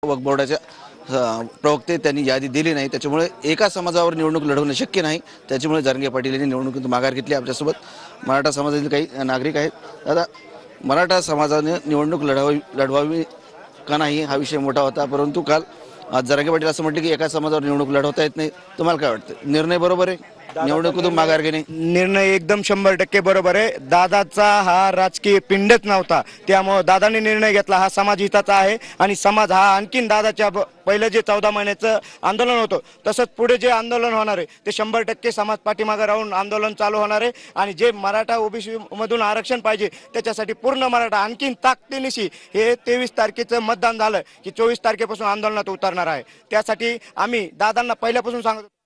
वक्फ बोर्डाच्या प्रवक्ते त्यांनी यादी दिली नाही, त्याच्यामुळे एका समाजावर निवडणूक लढवणं शक्य नाही। त्याच्यामुळे जरांगे पाटील यांनी निवडणुकीतून माघार घेतली। आपल्यासोबत मराठा समाजातील काही नागरिक आहेत। दादा, मराठा समाजाने निवडणूक लढवावी का नाही हा विषय मोठा होता, परंतु काल जरांगे पाटील असं म्हटलं की एका समाजावर निवडणूक लढवता येत नाही। तुम्हाला काय वाटतं, निर्णय बरोबर आहे निवडणुकीतून माघार घेणे? निर्णय एकदम 100% बरोबर आहे। दादाचा हा राजकीय पिंडच नव्हता, त्यामुळे दादाने निर्णय घेतला हा समाज हिताचा आहे। आणि समाज हा आणखीन दादाच्या पहिलं जे 14 महिन्याचं आंदोलन होतं तसंच पुढे जे आंदोलन होणार आहे ते 100% समाज पाठीमागे राहून आंदोलन चालू होणार आहे। आणि जे मराठा ओबीसी मधून आरक्षण पाहिजे त्याच्यासाठी पूर्ण मराठा आणखीन ताकदीनिशी हे 23 तारखेचं मतदान झालं की 24 तारखेपासून आंदोलनात उतरणार आहे। त्यासाठी आम्ही दादांना पहिल्यापासून सांगतो।